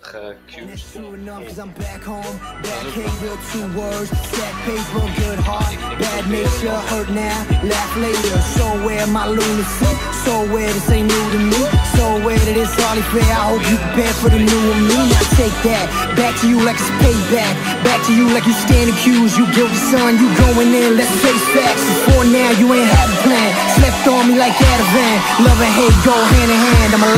Q'st. True enough, cause I'm back home, back hater, 2 words, stack paper, good heart, bad nature, hurt now, laugh later. So where my lunacy, so where this ain't new to me, so where that it's hardly fair. I hope you prepare for the new of me. I take that back to you like it's payback, back to you like you stand accused. You guilty son, you going in, let's face facts. Before now you ain't had a plan, slept on me like Ativan. Love and hate go hand in hand, I'm a